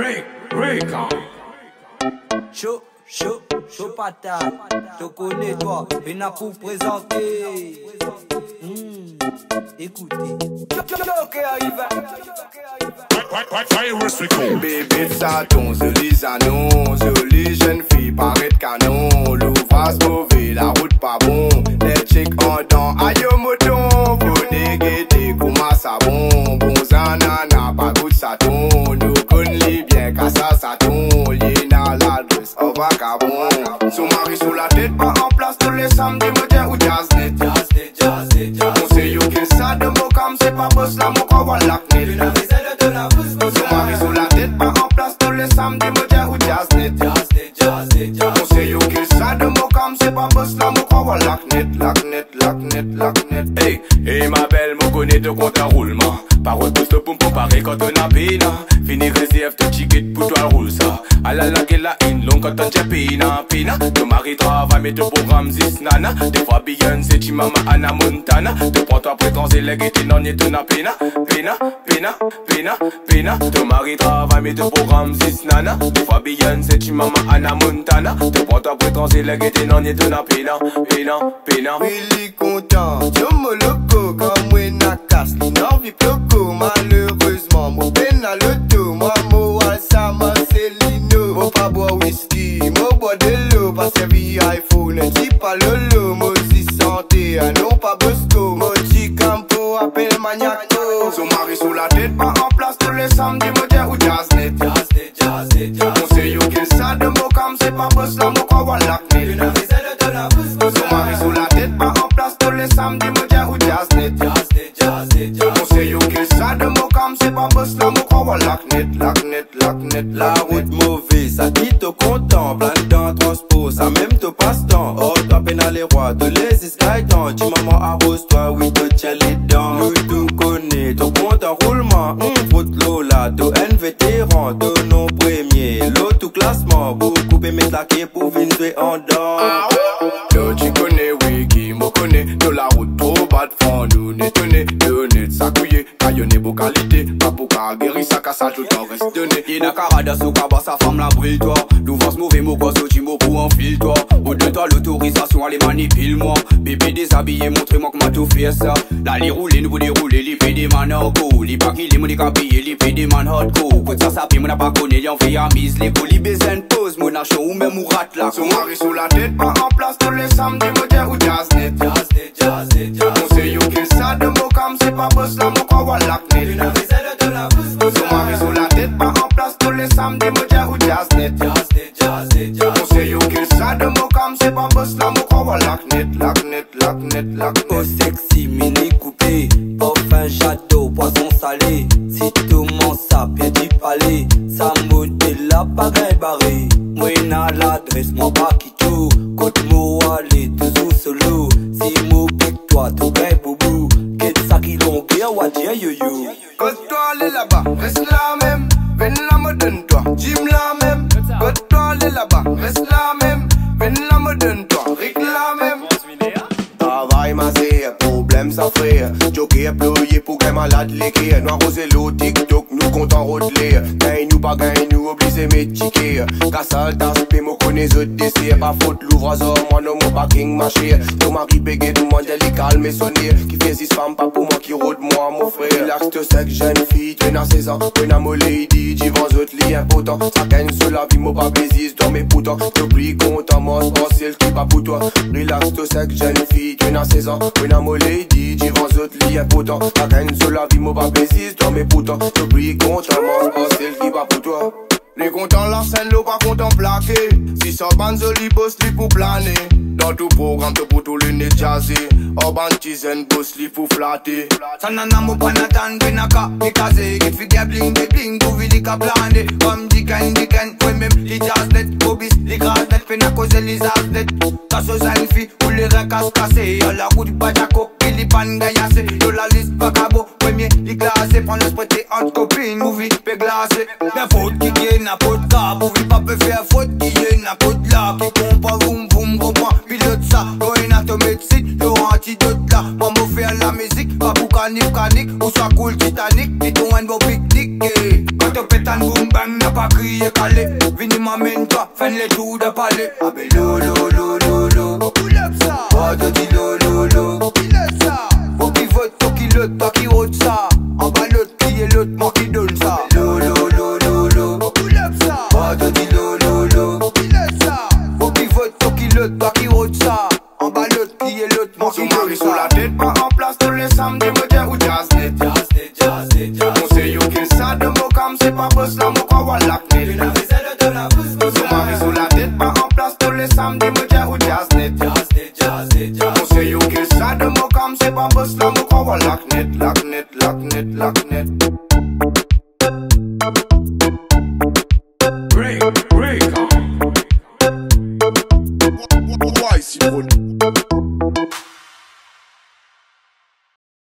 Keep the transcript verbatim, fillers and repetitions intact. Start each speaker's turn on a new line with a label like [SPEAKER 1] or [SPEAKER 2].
[SPEAKER 1] Rick, Rick,
[SPEAKER 2] Chaud, chaud, chaud patate. Te connais toi, mais n'a pour présenter. Mmh, écoutez.
[SPEAKER 3] Bébé de Satan, jolis annonces, jolie jeune fille, paraît de canon. L'ouvrage mauvais, la route pas bon. Les chicks en dents, aïe au mouton. Faut dégueter, comment ça bon. Bon zanana, pas goût de Satan. Nous connaissons bien qu'à ça, Satan. Y'en a l'adresse, au vagabond. Son mari sous la tête, pas en place tous les samedis, matin ou jazz net. Jazz net, jazz net, jazz net. On sait yo qu'il ça de mots comme c'est pas boss là, mon corps va l'acné. Son mari sous la tête, pas en place tous les samedis, matin ou jazz net. Jazz net, jazz net, jazz net. On sait yo qu'il ça de mots comme c'est pas boss là, mon corps va l'acné. L'acné, l'acné, l'acné. Hey, hey ma belle, me connaît de compte à roulement. Parole pousse le poum pour pareil quand on a peine. Fini réserve ton ticket pour toi roule ça. À la lague la in long quand on t'a pina pina. Ton mari travaille mais ton programme zis nana. Des fois Beyoncé tu maman Anna Montana. Te prends toi après quand c'est légué t'es non et t'en a pina. Pina, pina, pina, pina. Ton mari travaille mais ton programme zis nana. Des fois Beyoncé tu maman Anna Montana. Te prends toi après quand c'est légué t'es non et t'en a pina. Pina, pina. Willy content, yo mo loco. Comme moi na casse, n'en vit ploco. Malheureusement, mon peine à l'auto. Moi, mo alsa, moi Célino. Mo pas boire whisky, mo boire de l'eau. Pas servi iPhone, dis pas lolo. Mo si santé, ah non pas Bosco. Mo dit campo, appelle maniaco. Son mari sous la tête, pas en place tous les samedis, mo dire ou jazz net. Jazz net, jazz net, jazz net. On sait yo qu'il ça de mots comme c'est pas boss là, mon corps va l'acné. Une avisée de la bouche. Son mari sous la tête, pas en place tous les samedis, mo dire ou jazz net. Jazz net, jazz net, jazz net. On sait yo qu'il ça de mots comme c'est pas boss là, mon corps va l'acné, l'acné, l'acné.
[SPEAKER 2] La route mauvaise, ça dit te content. Plein dans transport, ça même te passe-temps. Oh, toi pénal les rois, te laisse skytant. Dis maman arrose-toi, oui, te tiens les dents. Nous te connais, te compte en roulement. Hum, route Lola, te un vétéran. Te non premier, l'autre tout classement. Beaucoup aimé claquer pour venir en dents.
[SPEAKER 3] Yo, tu connais, oui, qui me connaît. De la route trop bas de fond, nous n'étonné. De net, ça couillé, caillonné, beau qualité. Pas pour qu'à guérir, ça casse tout en reste donné.
[SPEAKER 2] Y'en a carada sous cabas, sa femme la brille toi. L'ouvre mauvais mots, gosse au timo pour enfile toi. Au de toi, l'autorisation, allez manipule moi. Bébé déshabillé, montrez-moi comment tout fait ça. Là, les rouler, nous vous dérouler, les fait des man hardcore. Les pas qui les money capillés, les fait des man hardcore. Quand ça s'appelle, mon n'a pas connu, y'en fait à mise. Les colis besoin pose, mon a chaud ou même ou rate là.
[SPEAKER 3] Son mari sous la tête, pas en place tous les samedis, me dire ou jazz net. Jazz net, jazz net, jazz net. On sait yo qu'il ça de mots comme c'est pas boss là, mon corps va l'acné. Une avisée de la bouche. Son mari sous la tête, pas en place tous les samedis, me dire ou jazz net. Jazz net, jazz net, jazz net. On sait yo qu'il ça de mots comme c'est pas boss là, mon corps va l'acné, l'acné, l'acné, l'acné.
[SPEAKER 2] Oh sexy, mini coupé, parfum château, poisson salé. Si tout mon ça, bien du palais. Ça modèle la bagaille barré. Moi n'a l'adresse, moi pas qui tout. Côte moi aller, toujours solo. Si moi pique toi, tout bien boubou. Qu'est-ce ça qui l'ont bien, what yeah yo yo.
[SPEAKER 3] Côte toi aller là-bas, reste là même. Ven la me donne toi, Jim la même. Côte toi aller là-bas, reste là même. Ven la me donne toi, Rick la même. Travail masé, problème ça frère. Joker ployé pour qu'un malade l'écrire. Noir rosé l'eau, TikTok, nous comptons roteler. Gagne nous pas gagne nous, obligé mes tickets. Cassal d'aspect, moi connais autres décès. Pas faute l'ouvrazor, moi non mon parking marché. Ton mari bégué, tout le monde est calme et sonné. Qui fait six femmes, pas pour moi qui rôde moi mon frère. Relax te sec, jeune fille, tu n'as seize ans. Tu n'as mon lady, tu vends autres liens impotent. Ça gagne sur la vie, moi pas plaisir, dans mes poutons. T'oublies content, moi c'est le qui pas pour toi. Relax te sec, jeune fille, tu n'as seize ans. Tu n'as mon lady, tu vends autres liens impotent. Ça gagne sur la vie, moi pas plaisir, dans mes poutons. T'oublies content, moi c'est le qui pas pour toi. Les contents la scène, l'eau pas content plaqué. Si ça bande joli boss li pour planer. Dans tout programme, te pour tout le nez jazzé. Urban tizen boss li pour flatter.
[SPEAKER 4] Sanana mo panatan benaka Pikaze, if you get bling de bling Go vi li ka blande, comme diken diken Kwen même li jazz net, bobis li gras net Pena cause li zaz net Kaso zan fi, ou li ren kas kase Y'a la route bajako, li pan gayase Yo la liste pakabo, premier li glase Prends le sprete entre copines, ouvi pe glase Den faute qui gagne na pot ka Ouvi pas pe faire faute qui gagne na pot la Qui compa voum voum comprend Pilote ça, going à ton médecine Yo antidote là, pour me faire la musique Pas pour qu'à manif canique, ou soit cool Titanic, dis ton un bon pique-nique. Quand tu pètes un boom bang, n'a pas crié calé. Vini m'amène-toi, fais les tours de palais. Ah ben lo lo lo lo lo, pull up ça. Oh te dis lo lo lo, pull up ça. Faut qu'il vote, toi qui l'autre, toi qui rote ça. En bas l'autre qui est l'autre, moi qui donne ça. Lo lo lo lo lo, pull up ça. Oh te dis lo lo lo, pull up ça. Faut qu'il vote, toi qui l'autre, toi qui rote ça. En bas l'autre qui est l'autre, moi qui donne ça.
[SPEAKER 3] Sous la tête, pas en place tous les samedis, me dire ou jazz net. Jazz net, jazz net, jazz net. On sait you kill ça de mots comme c'est pas boss là, mon quoi walak net. Une aviselle de la pousse, pousse. Sous ma sous la tête, pas en place tous les samedis, me dire ou jazz net. Jazz net, jazz net, jazz net. On sait you kill ça de mots comme c'est pas boss là, mon quoi walak net, lak net, lak net, lak net.